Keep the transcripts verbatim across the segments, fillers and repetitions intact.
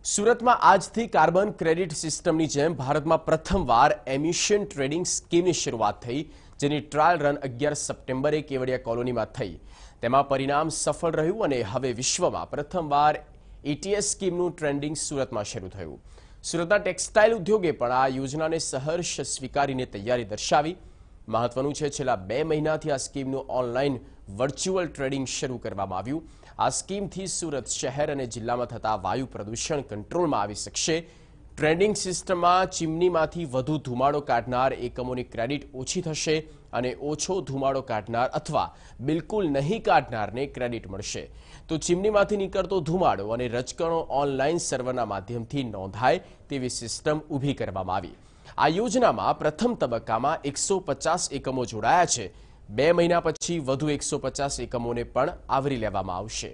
સુરતમાં આજથી carbon credit સિસ્ટમની જેમ ભારતમાં પ્રથમવાર એમિશન ટ્રેડિંગ સ્કીમની શરૂઆત થઈ, જેની ટ્રાયલ રન અગિયાર સપ્ટેમ્બરે કેવડિયા કોલોનીમાં થઈ. તેમાં પરિણામ સફળ રહ્યું અને હવે વિશ્વમાં પ્રથમવાર એટીએસ સ્કીમનું ટ્રેન્ડિંગ સુરતમાં શરૂ થયું. સુરતના ટેક્સટાઇલ ઉદ્યોગે પણ આ યોજનાને સહર્ષ સ્વીકારીને તૈયારી દર્શાવી. મહત્વનું છે, છેલ્લા બે મહિનાથી આ સ્કીમનું ઓનલાઈન વર્ચ્યુઅલ ટ્રેડિંગ શરૂ કરવામાં આવ્યું. આ સ્કીમથી સુરત શહેર અને જિલ્લામાં થતા વાયુ પ્રદૂષણ કંટ્રોલમાં આવી શકશે. ટ્રેડિંગ સિસ્ટમમાં ચીમનીમાંથી વધુ ધુમાડો કાઢનાર એકમોની ક્રેડિટ ઓછી થશે અને ઓછો ધુમાડો કાઢનાર અથવા બિલકુલ નહીં કાઢનારને ક્રેડિટ મળશે. તો ચીમનીમાંથી નીકળતો ધુમાડો અને રજકણો ઓનલાઈન સર્વરના માધ્યમથી નોંધાય તેવી સિસ્ટમ ઊભી કરવામાં આવી. આ યોજનામાં પ્રથમ તબક્કામાં એકસો પચાસ એકમો જોડાયા છે. બે મહિના પછી વધુ એકસો પચાસ એકમોને પણ આવરી લેવામાં આવશે.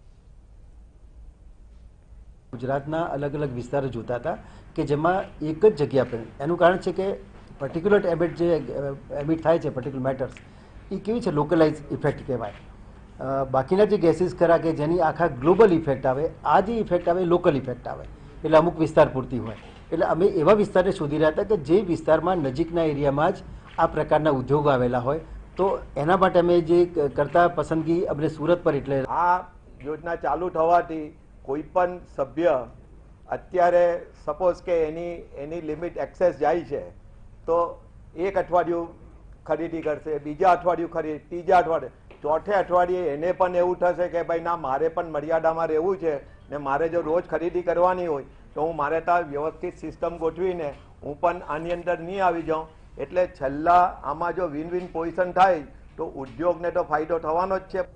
ગુજરાતના અલગ અલગ વિસ્તારો જોતા હતા કે જેમાં એક જ જગ્યા પર, એનું કારણ છે કે પર્ટિક્યુલર એમિટ જે એમિટ થાય છે, પર્ટિક્યુલર મેટર્સ, એ કેવી છે, લોકલાઇઝ ઇફેક્ટ કહેવાય. બાકીના જે ગેસીસ ખરા કે જેની આખા ગ્લોબલ ઇફેક્ટ આવે, આ જે ઇફેક્ટ આવે લોકલ ઇફેક્ટ આવે, એટલે અમુક વિસ્તાર પૂરતી હોય. એટલે અમે એવા વિસ્તારને શોધી રહ્યા હતા કે જે વિસ્તારમાં નજીકના એરિયામાં જ આ પ્રકારના ઉદ્યોગો આવેલા હોય. તો એના માટે અમે જે કરતા પસંદગી અમને સુરત પર, એટલે આ યોજના ચાલુ થવાથી કોઈ પણ સભ્ય અત્યારે સપોઝ કે એની એની લિમિટ એક્સેસ જાય છે તો એક અઠવાડિયું ખરીદી કરશે, બીજા અઠવાડિયું ખરીદ, ત્રીજા અઠવાડિયે, ચોથે અઠવાડિયે એને પણ એવું થશે કે ભાઈ ના, મારે પણ મર્યાદામાં રહેવું છે ને મારે જો રોજ ખરીદી કરવાની હોય તો હું મારે ત્યાં વ્યવસ્થિત સિસ્ટમ ગોઠવીને હું પણ આની અંદર નહીં આવી જાઉં. એટલે છેલ્લા આમાં જો વિન વિન પોઝિશન થાય તો ઉદ્યોગને તો ફાયદો થવાનો જ છે.